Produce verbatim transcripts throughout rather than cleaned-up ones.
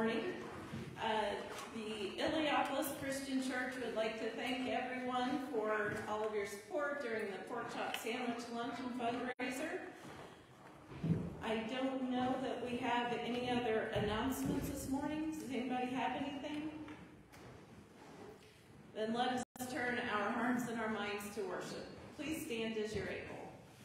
morning. Uh, the Illiopolis Christian Church would like to thank everyone for all of your support during the pork chop sandwich luncheon fundraiser. I don't know that we have any other announcements this morning. Does anybody have anything? Then let us turn our hearts and our minds to worship. Please stand as you're able.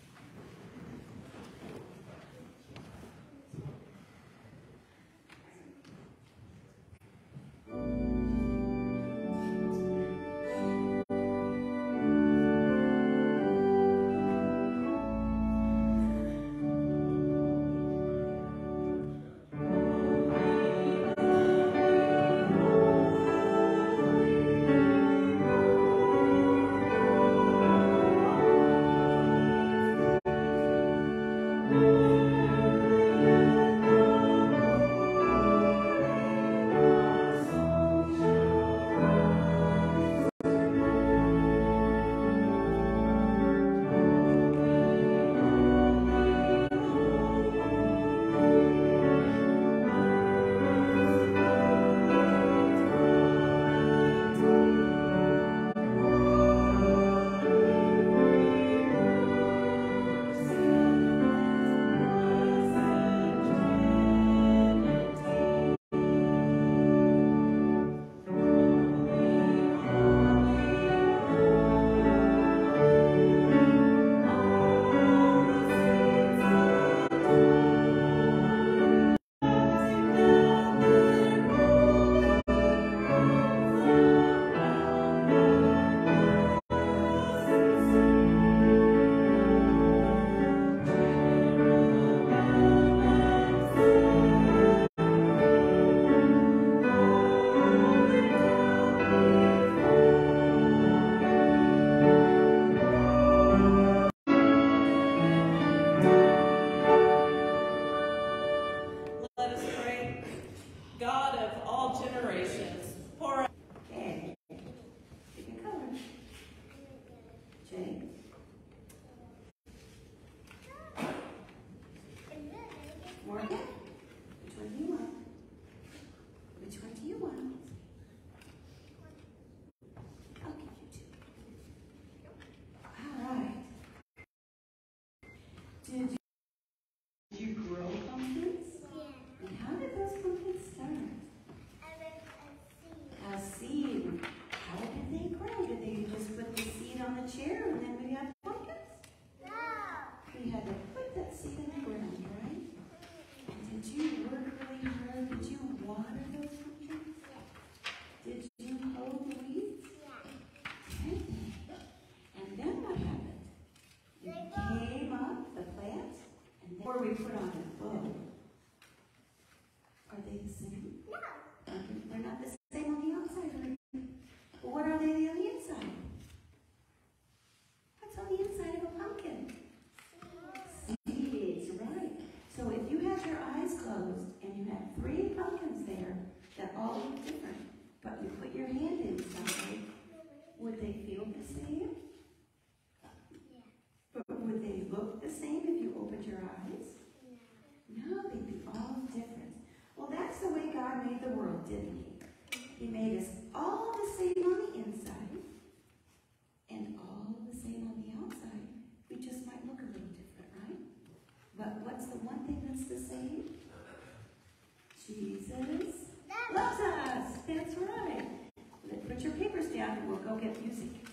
Didn't he? He made us all the same on the inside and all the same on the outside. We just might look a little different, right? But what's the one thing that's the same? Jesus loves us. That's right. Let's put your papers down and we'll go get music.